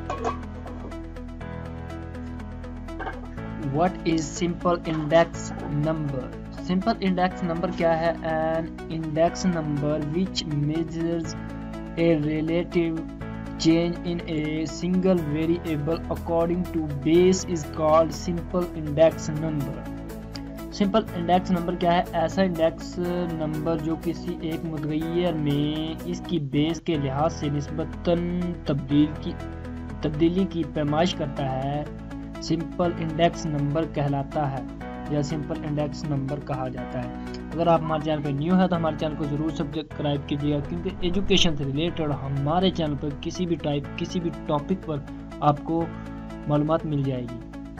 What is simple index number? Simple index number क्या है? An index number which measures a relative change in a single variable according to base is called simple index number. Simple index number क्या है? ऐसा index number जो किसी एक मुतगय्यर में इसकी बेस के लिहाज से निस्बतन तब्दीली की पैमाइश करता है, सिंपल इंडेक्स नंबर कहलाता है या सिंपल इंडेक्स नंबर कहा जाता है। अगर आप हमारे चैनल पर न्यू है तो हमारे चैनल को ज़रूर सब्सक्राइब कीजिएगा, क्योंकि एजुकेशन से रिलेटेड हमारे चैनल पर किसी भी टॉपिक पर आपको मालूमात मिल जाएगी।